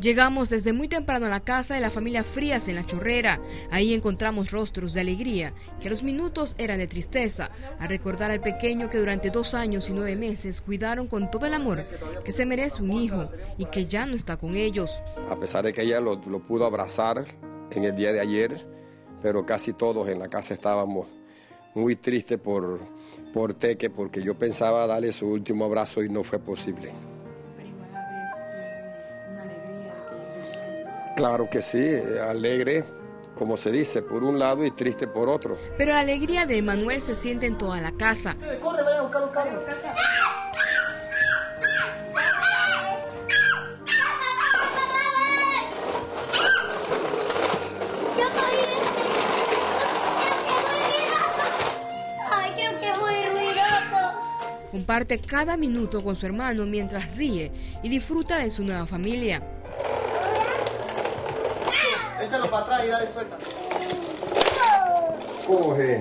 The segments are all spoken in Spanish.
Llegamos desde muy temprano a la casa de la familia Frías en La Chorrera. Ahí encontramos rostros de alegría, que a los minutos eran de tristeza, al recordar al pequeño que durante 2 años y 9 meses cuidaron con todo el amor que se merece un hijo y que ya no está con ellos. A pesar de que ella lo pudo abrazar en el día de ayer, pero casi todos en la casa estábamos muy tristes por Teque, porque yo pensaba darle su último abrazo y no fue posible. Claro que sí, alegre, como se dice, por un lado y triste por otro. Pero la alegría de Emanuel se siente en toda la casa. ¡Corre, vaya a buscar un carro! Comparte cada minuto con su hermano mientras ríe y disfruta de su nueva familia. Échalo para atrás y dale suelta. Coge.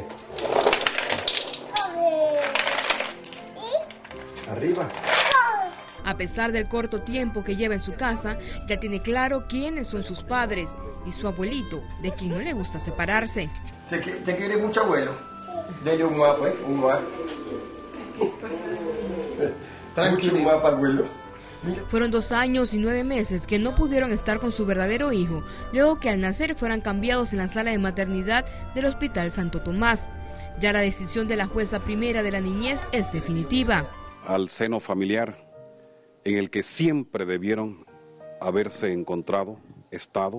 Arriba. A pesar del corto tiempo que lleva en su casa, ya tiene claro quiénes son sus padres y su abuelito, de quien no le gusta separarse. ¿Te quiere mucho, abuelo? Dele un mapa, un mapa. Tranquilo, un mapa, abuelo. Fueron 2 años y 9 meses que no pudieron estar con su verdadero hijo, luego que al nacer fueran cambiados en la sala de maternidad del Hospital Santo Tomás. Ya la decisión de la jueza primera de la niñez es definitiva. Al seno familiar en el que siempre debieron haberse encontrado, estado,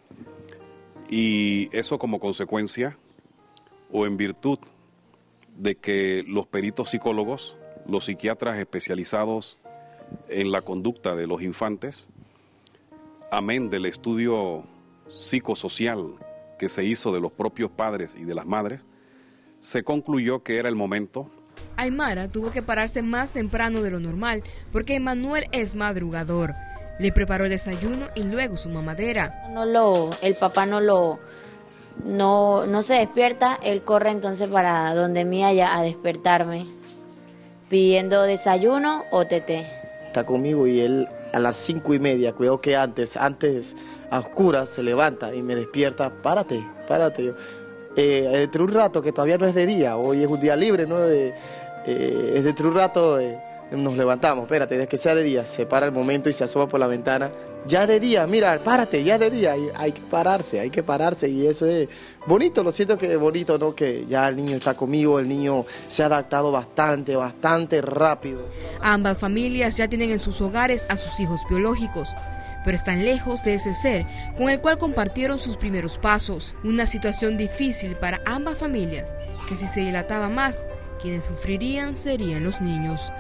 y eso como consecuencia o en virtud de que los peritos psicólogos, los psiquiatras especializados en la conducta de los infantes, amén del estudio psicosocial que se hizo de los propios padres y de las madres, se concluyó que era el momento. Aymara tuvo que pararse más temprano de lo normal porque Emanuel es madrugador. Le preparó el desayuno y luego su mamadera. El papá no se despierta, él corre entonces para donde mía ya a despertarme, pidiendo desayuno o teté. Está conmigo y él a las 5:30, cuidado que antes a oscuras se levanta y me despierta, párate. Dentro de un rato, que todavía no es de día, hoy es un día libre, ¿no? Es dentro de un rato nos levantamos, espérate, desde que sea de día, se para el momento y se asoma por la ventana, ya de día, mira, párate, ya de día, hay que pararse y eso es bonito, lo siento que es bonito, ¿no? Que ya el niño está conmigo, el niño se ha adaptado bastante rápido. Ambas familias ya tienen en sus hogares a sus hijos biológicos, pero están lejos de ese ser con el cual compartieron sus primeros pasos. Una situación difícil para ambas familias, que si se dilataba más, quienes sufrirían serían los niños.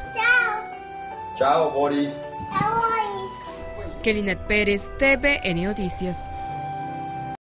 Chao, Boris. Kelinet Pérez, TVN Noticias.